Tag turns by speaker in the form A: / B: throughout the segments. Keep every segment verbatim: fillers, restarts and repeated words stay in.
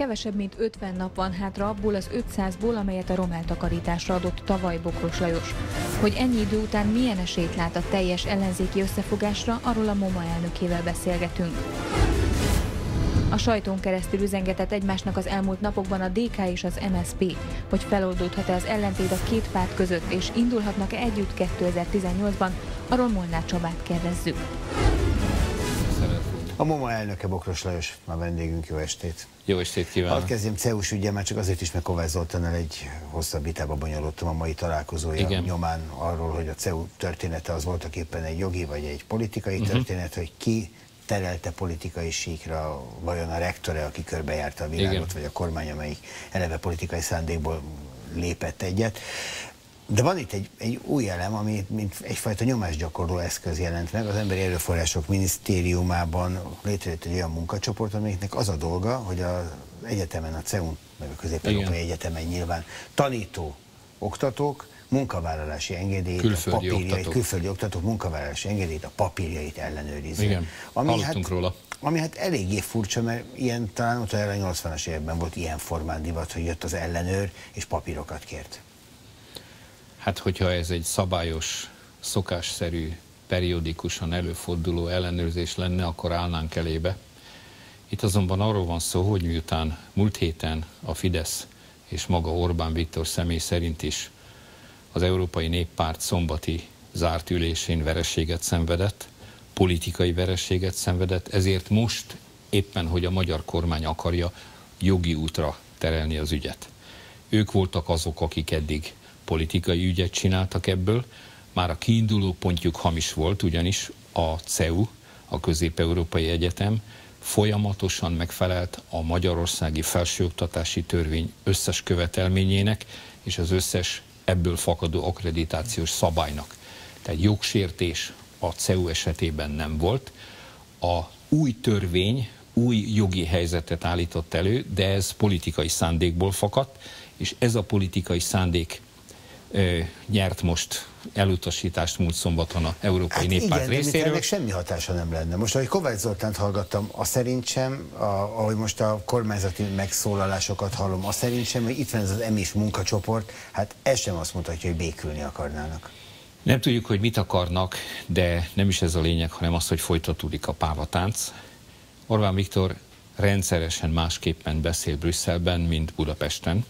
A: Kevesebb, mint ötven nap van hátra abból az ötszázból, amelyet a rommeltakarításra adott tavaly Bokros Lajos. Hogy ennyi idő után milyen esélyt lát a teljes ellenzéki összefogásra, arról a MOMA elnökével beszélgetünk. A sajtón keresztül üzengetett egymásnak az elmúlt napokban a dé ká és az em es zé pé, hogy feloldódhat-e az ellentét a két párt között, és indulhatnak-e együtt kétezer-tizennyolcban, arról Molnár Csabát kérdezzük.
B: A MOMA elnöke Bokros Lajos, a vendégünk, jó estét.
C: Jó estét kívánok.
B: Hadd kezdjem cé e u-s ügyen, már csak azért is, mert Kovács Zoltánnal egy hosszabb vitába bonyolultam a mai találkozója Igen. nyomán arról, hogy a cé e u története az voltak éppen egy jogi vagy egy politikai uh-huh. történet, hogy ki terelte politikai síkra, vajon a rektore, aki körbejárta a világot, Igen. vagy a kormány, amelyik eleve politikai szándékból lépett egyet. De van itt egy, egy új elem, ami mint egyfajta nyomásgyakorló eszköz jelent meg. Az Emberi Erőforrások Minisztériumában létrejött egy olyan munkacsoport, amelyiknek az a dolga, hogy az egyetemen, a cé e u-n, meg a Közép-Európai Egyetemen nyilván tanító oktatók munkavállalási engedélyt,
C: külföldi,
B: a papírjait,
C: oktatók.
B: külföldi oktatók munkavállalási engedélyt, a papírjait ellenőrizni.
C: Igen,
B: ami
C: hallottunk
B: hát,
C: róla.
B: Ami hát eléggé furcsa, mert ilyen talán utoljára a nyolcvanas években volt ilyen formán divat, hogy jött az ellenőr és papírokat kért.
C: Hát, hogyha ez egy szabályos, szokásszerű, periódikusan előforduló ellenőrzés lenne, akkor állnánk elébe. Itt azonban arról van szó, hogy miután múlt héten a Fidesz és maga Orbán Viktor személy szerint is az Európai Néppárt szombati zárt ülésén vereséget szenvedett, politikai vereséget szenvedett, ezért most éppen, hogy a magyar kormány akarja jogi útra terelni az ügyet. Ők voltak azok, akik eddig politikai ügyet csináltak ebből, már a kiinduló pontjuk hamis volt, ugyanis a cé e u, a Közép-Európai Egyetem folyamatosan megfelelt a magyarországi felsőoktatási törvény összes követelményének és az összes ebből fakadó akkreditációs szabálynak. Tehát jogsértés a cé e u esetében nem volt. A új törvény új jogi helyzetet állított elő, de ez politikai szándékból fakadt, és ez a politikai szándék ö, nyert most elutasítást múlt szombaton a Európai hát Néppárt
B: igen,
C: részéről.
B: Ennek semmi hatása nem lenne. Most, ahogy Kovács Zoltánt hallgattam, a szerint sem, a, ahogy most a kormányzati megszólalásokat hallom, a szerint sem, hogy itt van ez az em i es munkacsoport, hát ez sem azt mutatja, hogy békülni akarnának.
C: Nem tudjuk, hogy mit akarnak, de nem is ez a lényeg, hanem az, hogy folytatódik a pávatánc. Orbán Viktor rendszeresen másképpen beszél Brüsszelben, mint Budapesten,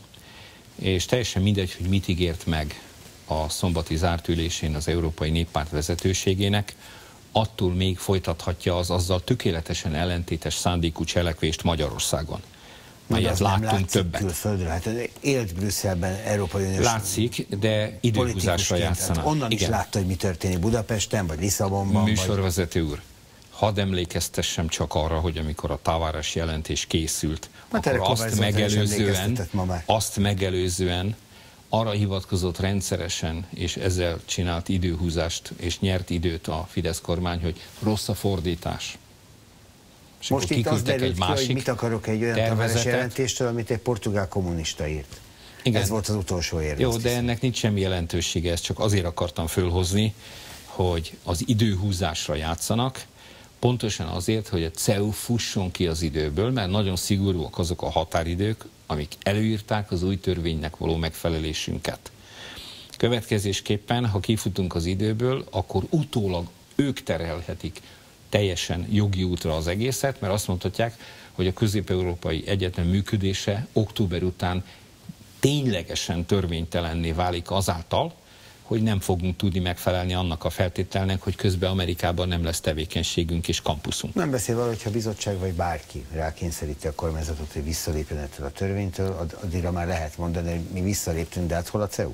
C: és teljesen mindegy, hogy mit ígért meg a szombati zárt ülésén az Európai Néppárt vezetőségének, attól még folytathatja az azzal tökéletesen ellentétes szándékú cselekvést Magyarországon. Melyet láttunk többet.
B: Külföldre, hát élt Brüsszelben, Európai Uniós...
C: Látszik, de időhúzásra játszanak.
B: Hát onnan
C: Igen.
B: is látta, hogy mi történik Budapesten, vagy Lisszabonban.
C: Műsorvezető úr, hadd emlékeztessem csak arra, hogy amikor a Tavares jelentés készült, hát akkor azt megelőzően, azt megelőzően arra hivatkozott rendszeresen, és ezzel csinált időhúzást, és nyert időt a Fidesz kormány, hogy rossz a fordítás. És
B: most itt az derült ki, hogy mit akarok egy olyan Tavares jelentéstől, amit egy portugál kommunista írt. Igen. Ez volt az utolsó érv.
C: Jó, de ennek nincs semmi jelentősége, ezt csak azért akartam fölhozni, hogy az időhúzásra játszanak, pontosan azért, hogy a cé e u fusson ki az időből, mert nagyon szigorúak azok a határidők, amik előírták az új törvénynek való megfelelésünket. Következésképpen, ha kifutunk az időből, akkor utólag ők terhelhetik teljesen jogi útra az egészet, mert azt mondhatják, hogy a Közép-Európai Egyetem működése október után ténylegesen törvénytelenné válik azáltal, hogy nem fogunk tudni megfelelni annak a feltételnek, hogy közben Amerikában nem lesz tevékenységünk és kampuszunk. Nem
B: beszél arról, hogyha a bizottság vagy bárki rákényszeríti a kormányzatot, hogy visszalépjen ettől a törvénytől, addigra már lehet mondani, hogy mi visszaléptünk, de hát hol a cé e u?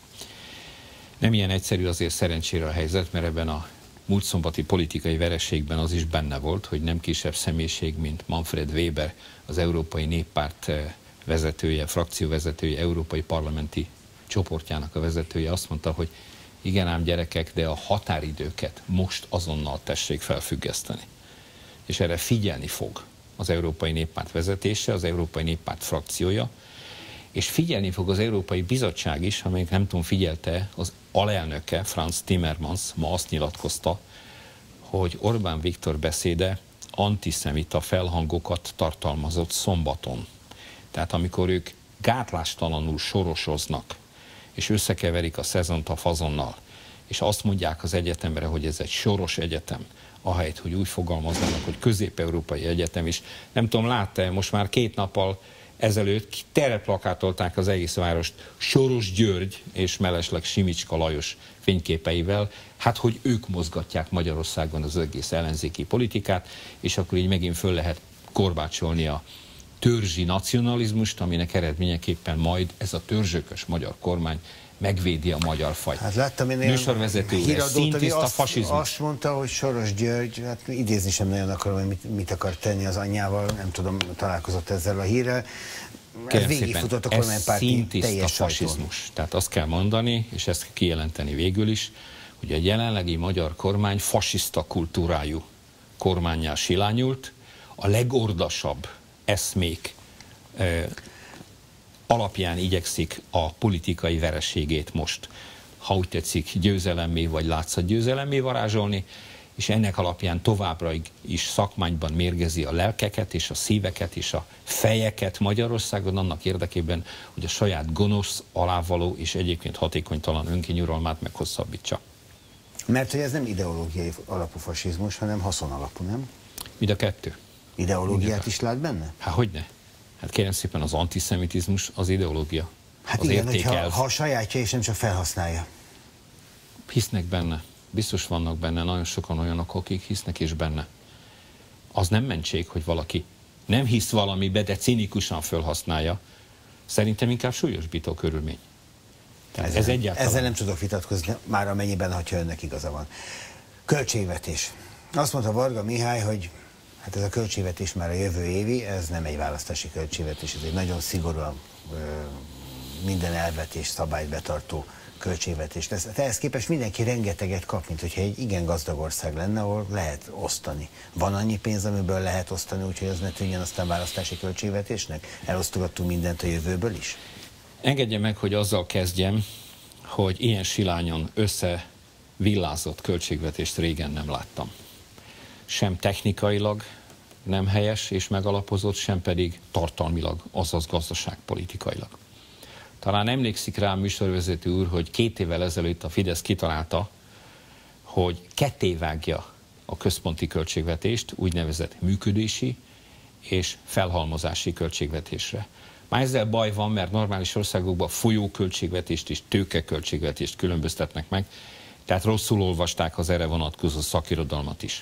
C: Nem ilyen egyszerű azért szerencsére a helyzet, mert ebben a múlt szombati politikai vereségben az is benne volt, hogy nem kisebb személyiség, mint Manfred Weber, az Európai Néppárt vezetője, frakcióvezetője, európai parlamenti csoportjának a vezetője azt mondta, hogy igen ám gyerekek, de a határidőket most azonnal tessék felfüggeszteni. És erre figyelni fog az Európai Néppárt vezetése, az Európai Néppárt frakciója, és figyelni fog az Európai Bizottság is, amelyik nem tudom, figyelte, az alelnöke, Franz Timmermans ma azt nyilatkozta, hogy Orbán Viktor beszéde antiszemita felhangokat tartalmazott szombaton. Tehát amikor ők gátlástalanul sorosoznak, és összekeverik a szezont a fazonnal, és azt mondják az egyetemre, hogy ez egy soros egyetem, ahelyett, hogy úgy fogalmaznának, hogy közép-európai egyetem is. Nem tudom, látta-e, most már két nappal ezelőtt teleplakátolták az egész várost Soros György és mellesleg Simicska Lajos fényképeivel, hát hogy ők mozgatják Magyarországon az egész ellenzéki politikát, és akkor így megint föl lehet korbácsolni a törzsi nacionalizmust, aminek eredményeképpen majd ez a törzsökös magyar kormány megvédi a magyar fajt.
B: Hát láttam én
C: műsorvezető úr, ez szintiszta fasizmus.
B: Azt mondta, hogy Soros György, hát idézni sem nagyon akarom, hogy mit, mit akar tenni az anyjával, nem tudom, találkozott ezzel a hírrel.
C: Kérem szépen, ez szintiszta fasizmus. Tehát azt kell mondani, és ezt kijelenteni végül is, hogy a jelenlegi magyar kormány fasiszta kultúrájú kormánnyá silányult, a legordasabb eszmék eh, alapján igyekszik a politikai vereségét most, ha úgy tetszik, győzelemmé vagy látszatgyőzelemmé varázsolni, és ennek alapján továbbra is szakmányban mérgezi a lelkeket és a szíveket és a fejeket Magyarországon annak érdekében, hogy a saját gonosz, alávaló és egyébként hatékonytalan önkényuralmát meghosszabbítsa.
B: Mert hogy ez nem ideológiai alapú fasizmus, hanem haszon alapú, nem?
C: Mind a kettő.
B: Ideológiát is lát benne?
C: Hát hogyne? Hát kérem szépen, az antiszemitizmus az ideológia.
B: Hát
C: az
B: igen, hogyha, ha a sajátja és nem csak felhasználja.
C: Hisznek benne. Biztos vannak benne nagyon sokan olyanok, akik hisznek is benne. Az nem mentség, hogy valaki nem hisz valamibe, de cinikusan felhasználja. Szerintem inkább súlyosbító körülmény. Tehát
B: ezzel,
C: ez egyáltalán...
B: ezzel nem tudok vitatkozni, már amennyiben, ha önnek igaza van. Költségvetés. Azt mondta Varga Mihály, hogy hát ez a költségvetés már a jövő évi, ez nem egy választási költségvetés, ez egy nagyon szigorúan ö, minden elvet és szabályt betartó költségvetés lesz. Ehhez képest mindenki rengeteget kap, mint hogyha egy igen gazdag ország lenne, ahol lehet osztani. Van annyi pénz, amiből lehet osztani, úgyhogy ez ne tűnjön aztán választási költségvetésnek? Elosztogattunk mindent a jövőből is?
C: Engedje meg, hogy azzal kezdjem, hogy ilyen silányon összevillázott költségvetést régen nem láttam. Sem technikailag nem helyes és megalapozott, sem pedig tartalmilag, azaz gazdaságpolitikailag. Talán emlékszik rá a műsorvezető úr, hogy két évvel ezelőtt a Fidesz kitalálta, hogy kettévágja a központi költségvetést úgynevezett működési és felhalmozási költségvetésre. Már ezzel baj van, mert normális országokban folyóköltségvetést és tőkeköltségvetést különböztetnek meg, tehát rosszul olvasták az erre vonatkozó szakirodalmat is.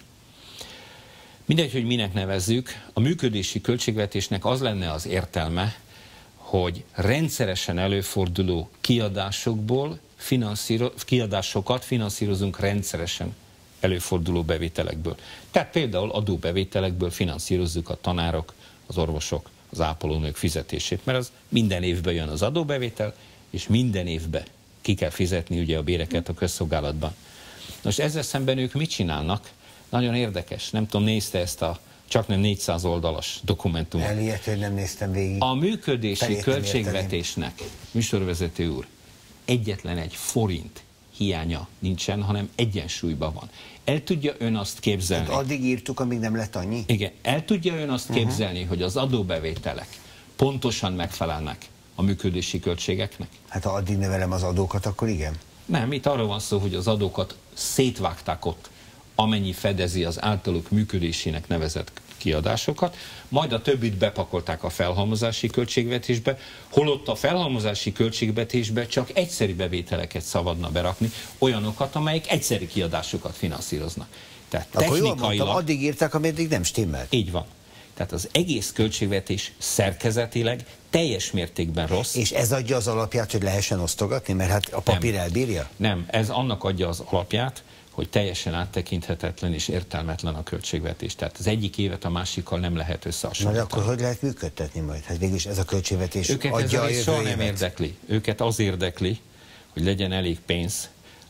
C: Mindegy, hogy minek nevezzük, a működési költségvetésnek az lenne az értelme, hogy rendszeresen előforduló kiadásokból finanszíro, kiadásokat finanszírozunk rendszeresen előforduló bevételekből. Tehát például adóbevételekből finanszírozzuk a tanárok, az orvosok, az ápolónők fizetését, mert az minden évben jön az adóbevétel, és minden évben ki kell fizetni ugye a béreket a közszolgálatban. Most ezzel szemben ők mit csinálnak? Nagyon érdekes. Nem tudom, nézte ezt a csaknem négyszáz oldalas dokumentumot.
B: Elihet, hogy nem néztem végig.
C: A működési költségvetésnek, műsorvezető úr, egyetlen egy forint hiánya nincsen, hanem egyensúlyban van. El tudja ön azt képzelni...
B: Hát addig írtuk, amíg nem lett annyi?
C: Igen. El tudja ön azt uh-huh. képzelni, hogy az adóbevételek pontosan megfelelnek a működési költségeknek?
B: Hát ha addig növelem az adókat, akkor igen.
C: Nem, itt arról van szó, hogy az adókat szétvágták ott, amennyi fedezi az általuk működésének nevezett kiadásokat, majd a többit bepakolták a felhalmozási költségvetésbe, holott a felhalmozási költségvetésbe csak egyszeri bevételeket szabadna berakni, olyanokat, amelyek egyszeri kiadásokat finanszíroznak. Tehát
B: akkor
C: technikailag...
B: jól mondtam, addig írták, ameddig nem stimmelt.
C: Így van. Tehát az egész költségvetés szerkezetileg teljes mértékben rossz.
B: És ez adja az alapját, hogy lehessen osztogatni, mert hát a papír
C: nem.
B: elbírja?
C: Nem, ez annak adja az alapját, hogy teljesen áttekinthetetlen és értelmetlen a költségvetés. Tehát az egyik évet a másikkal nem lehet összehasonlítani.
B: Na, akkor hogy lehet működtetni majd? Hát végülis ez a költségvetés
C: őket
B: adja
C: ez
B: a jövő
C: soha nem
B: évet.
C: érdekli. Őket az érdekli, hogy legyen elég pénz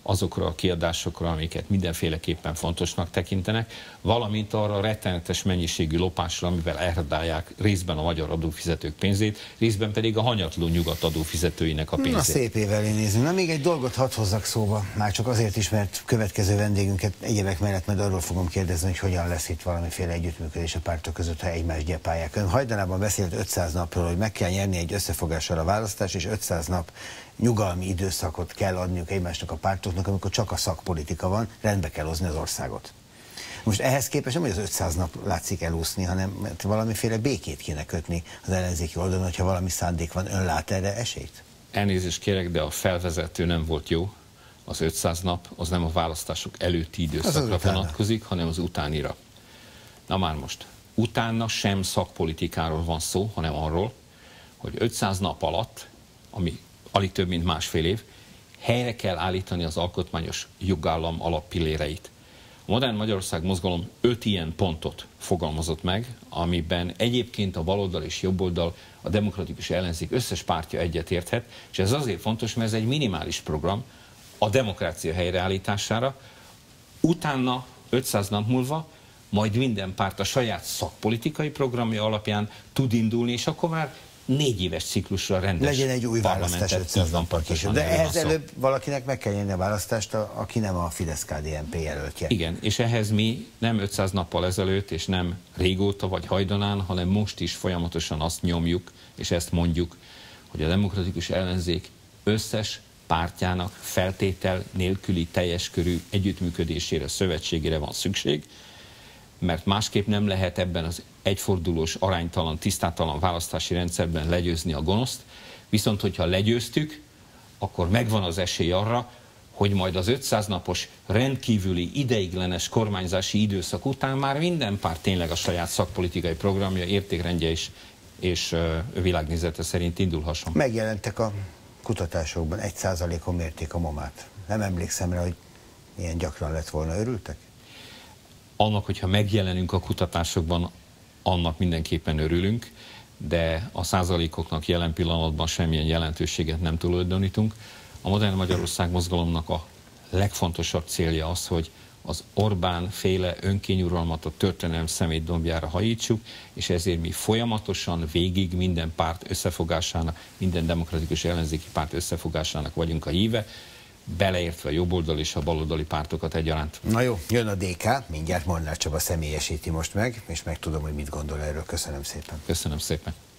C: azokra a kiadásokra, amiket mindenféleképpen fontosnak tekintenek, valamint arra a rettenetes mennyiségű lopásra, amivel elradálják részben a magyar adófizetők pénzét, részben pedig a hanyatló nyugat adófizetőinek a pénzét.
B: Na, szép évvel nézzünk. Na, még egy dolgot hadd hozzak szóba, már csak azért is, mert következő vendégünket egyebek mellett majd arról fogom kérdezni, hogy hogyan lesz itt valamiféle együttműködés a pártok között, ha egymást gyepálják. Ön hajdanában beszélt ötszáz napról, hogy meg kell nyerni egy összefogással a választás, és ötszáz nap nyugalmi időszakot kell adniuk egymásnak a pártoknak, amikor csak a szakpolitika van, rendbe kell hozni az országot. Most ehhez képest nem, hogy az ötszáz nap látszik elúszni, hanem mert valamiféle békét kéne kötni az ellenzéki oldalon, hogyha valami szándék van. Ön lát erre esélyt?
C: Elnézést kérek, de a felvezető nem volt jó. Az ötszáz nap az nem a választások előtti időszakra vonatkozik, hanem az utánira. Na már most, utána sem szakpolitikáról van szó, hanem arról, hogy ötszáz nap alatt, ami alig több mint másfél év, helyre kell állítani az alkotmányos jogállam alappilléreit. A Modern Magyarország Mozgalom öt ilyen pontot fogalmazott meg, amiben egyébként a baloldal és jobboldal, a demokratikus ellenzék összes pártja egyetérthet, és ez azért fontos, mert ez egy minimális program a demokrácia helyreállítására. Utána, ötszáz nap múlva, majd minden párt a saját szakpolitikai programja alapján tud indulni, és akkor már négy éves ciklusra rendes.
B: Legyen egy új választás ötszáz nappal később. De ehhez előbb valakinek meg kell nyerni a választást, aki nem a Fidesz-ká dé en pé jelöltje.
C: Igen, és ehhez mi nem ötszáz nappal ezelőtt, és nem régóta vagy hajdanán, hanem most is folyamatosan azt nyomjuk, és ezt mondjuk, hogy a demokratikus ellenzék összes pártjának feltétel nélküli teljes körű együttműködésére, szövetségére van szükség, mert másképp nem lehet ebben az egyfordulós, aránytalan, tisztátalan választási rendszerben legyőzni a gonoszt, viszont hogyha legyőztük, akkor megvan az esély arra, hogy majd az ötszáz napos rendkívüli, ideiglenes kormányzási időszak után már minden párt tényleg a saját szakpolitikai programja, értékrendje és, és világnézete szerint indulhasson.
B: Megjelentek a kutatásokban, egy százalékon mérték a momát. Nem emlékszem rá, hogy ilyen gyakran lett volna. Örültek?
C: Annak, hogyha megjelenünk a kutatásokban, annak mindenképpen örülünk, de a százalékoknak jelen pillanatban semmilyen jelentőséget nem tulajdonítunk. A Modern Magyarország Mozgalomnak a legfontosabb célja az, hogy az Orbán féle önkényuralmat a történelem szemétdombjára hajítsuk, és ezért mi folyamatosan végig minden párt összefogásának, minden demokratikus ellenzéki párt összefogásának vagyunk a híve, beleértve a jobboldali és a baloldali pártokat egyaránt.
B: Na jó, jön a dé ká, mindjárt Molnár Csaba személyesíti most meg, és megtudom, hogy mit gondol erről. Köszönöm szépen.
C: Köszönöm szépen.